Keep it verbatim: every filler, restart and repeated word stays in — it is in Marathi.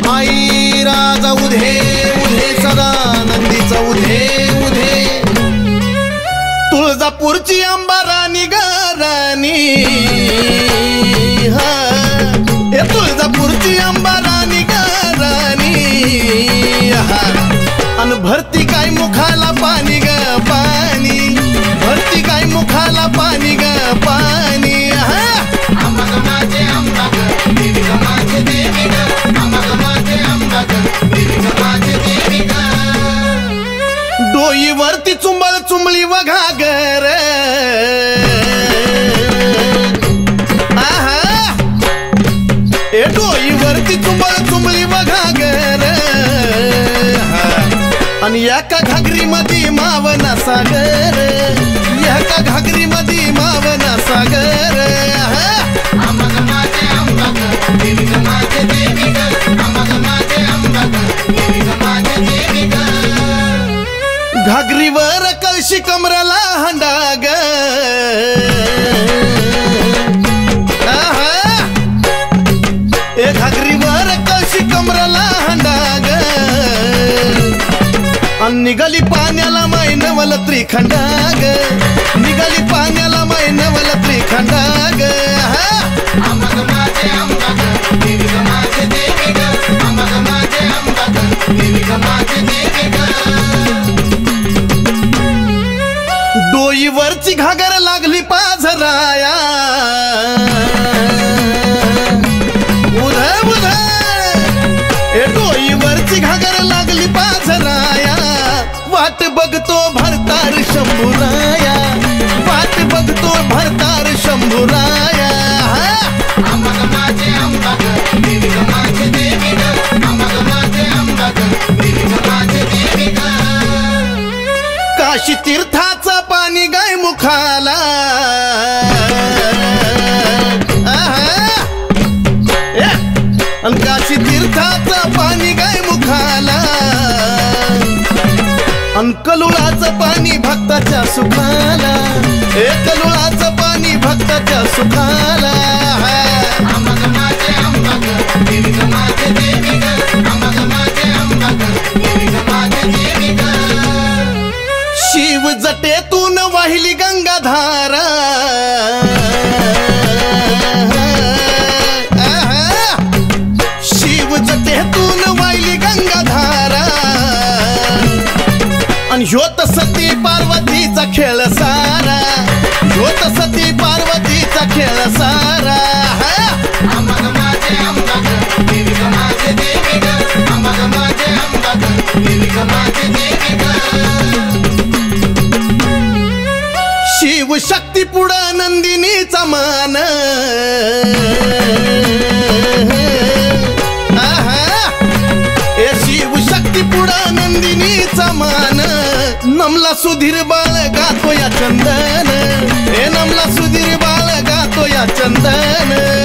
आई राजा उधे उधे सदा नंदीचा उधे उधे तुळजापूरची अंबा राणी ग राणी हा ए तुळजापूरची अंबा राणी ग राणी हा अन भरती काय मुखाला पाणी ग पाणी भरती काय मुखाला पाणी ग पाणी हा माझे अंबा ग देवी ग माझे देवी ग माझे अंबा ग देवी ग माझे देवी ग डोईवरती चुंबळ चुंबळी वघा गर आहा ए डोईवरती चुंबळ चुंबळी वघा गर आणि एका घागरी मध्ये मावना सागर एका घागरी मध्ये मावना सागर माझे अंबा ग देवी ग माझे देवी ग माझे अंबा ग देवी ग माझे देवी ग घागरीवर कळशी कमराला हंडाग ए घागरीवर कळशी कमराला हंडाग अन निघाली पाण्याला मैनवल त्रिखंडाग निघाली पाण्याला मैनवल त्रिखंडाग माझे अंबा ग देवी ग माझे देवी ग माझे अंबा ग देवी ग माझे देवी ग डोईवरची घागर लागली पाझराया उध उध ए डोईवरची घागर लागली पाझराया वाट बघतो भरतार शंभूराया वाट बघतो भरतार शंभूराया माझे अंबा ग देवी ग माझे देवी ग माझे अंबा ग देवी ग माझे देवी ग काशी तीर्थाचं पाणी गाय मुखाला काशी तीर्थाचं पाणी गाय मुखाला अन कलुळाचं पाणी भक्ताच्या सुखाला ए कलुळाचं पाणी भक्ताच्या सुखाला माझे अंबा ग देवी ग माझे देवी ग माझे अंबा ग देवी ग माझे देवी ग शिव जटेतून वाहिली गंगाधारा शिव जटेतून वाहिली गंगाधारा आणि ह्योत सती पार्वतीचा खेळ सारा ह्योत सती पार्वतीचा खेळ सारा माझे अंबा ग देवी ग माझे देवी ग माझे अंबा ग देवी ग माझे देवी ग शिव शक्ती पुढं नंदिनीचा मान ए शिव शक्ती पुढं नंदिनीचा मान नमला सुधीर बाळ गातो या चंदन ए नमला सुधीर बाळ गातो या चंदन